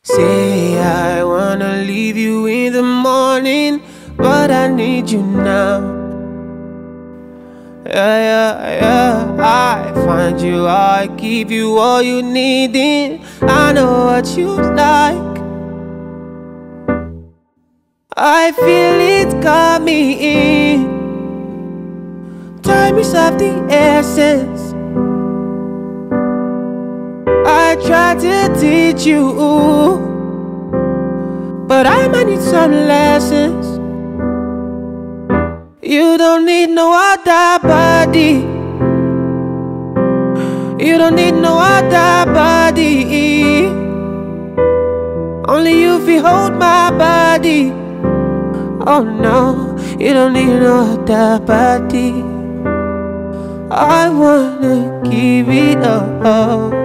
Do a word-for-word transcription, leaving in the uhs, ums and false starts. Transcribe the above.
Say I wanna leave you in the morning, but I need you now. Yeah, yeah, yeah. I find you, I give you all you need in. I know what you like. I feel it coming in. Time is of the essence. I try to teach you, but I might need some lessons. You don't need no other body. You don't need no other body. Only you feel hold my body. Oh no, you don't need no other body. I wanna give it up.